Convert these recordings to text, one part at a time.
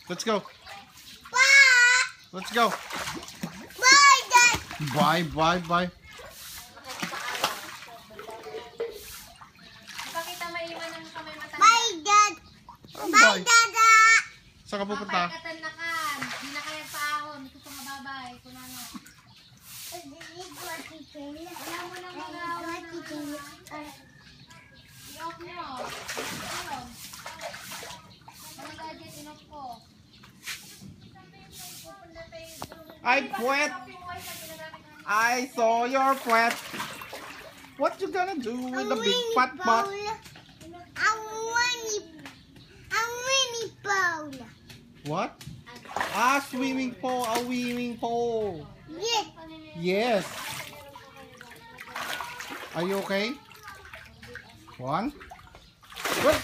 Let's go. Bye. Let's go. Bye, Dad. Bye, bye, bye. Ipakita mo iwan ng kamay matanda. Bye, Dad. Ang Bye, bye. Dada. Saan ka pupunta? Kakatanakan. Hindi na kaya paahon. Gusto ko mababay. Kung ano. Wala mo lang mag-aaway ng i-off nyo. Ayun. Mga gadget, in-off ko. Ay, puwet. I saw your puwet. What you gonna do with the big fat butt? A Winnie Bowl. What? Ah, swimming pool. A swimming pool. Yes. Yes. Are you okay? One. Good.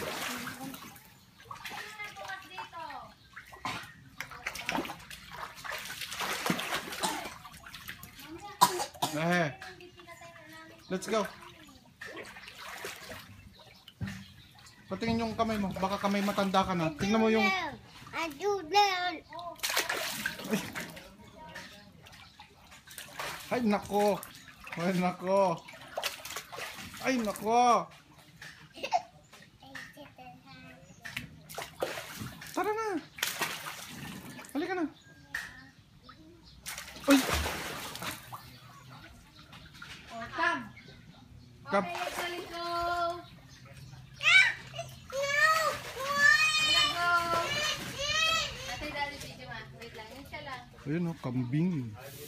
Eh. Let's go. Patingin yung kamay mo. Baka kamay matanda ka na. Tingnan mo yung... I do that. Ay, nako. Ay, nako. Ay, nako. Tara na. Halika na. Uy. Oh, come. Come. Okay, let's go. Ate, dali, video ma. Wait lang. Yun siya lang. Ayun o, kambing.